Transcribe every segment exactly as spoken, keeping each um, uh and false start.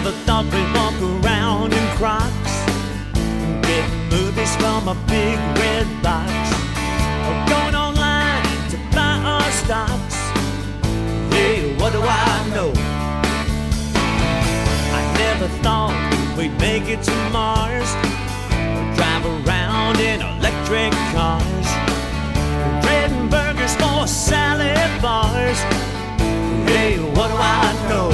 never thought we'd walk around in Crocs, get movies from a big red box, or going online to buy our stocks. Hey, what do I know? I never thought we'd make it to Mars, or drive around in electric cars, bread and burgers for salad bars. Hey, what do I know?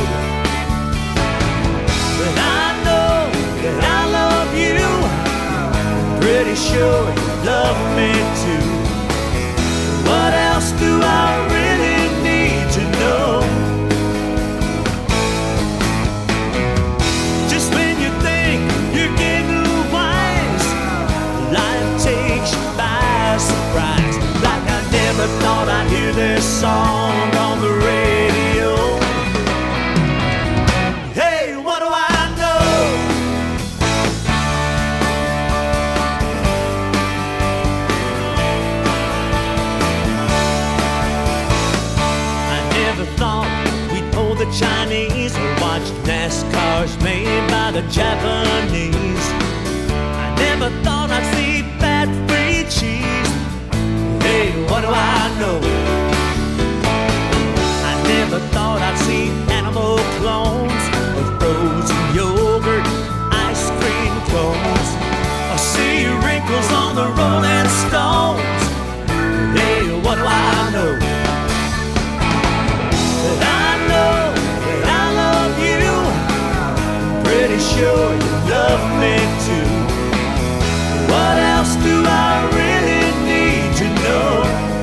But I know that I love you. Pretty sure you love me too. What else do I really need to know? Just when you think you're getting wise, life takes you by surprise. Like I never thought I'd hear this song on the radio. Hey, what do I know? I never thought we'd pull the Chinese or watch NASCARs made by the Japanese. I never thought I'd see fat-free cheese. Hey, what do I know? I never thought I'd see animal clones of frozen yogurt, ice cream cones, or see wrinkles on the Rolling Stones. Hey, what do I know? That I know that I love you. Pretty sure you love me too. What else do I really need to know?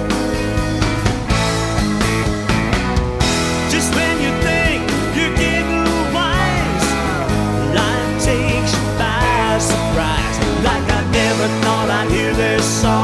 Just when you think you're getting wise, life takes you by surprise. Like I never thought I'd hear this song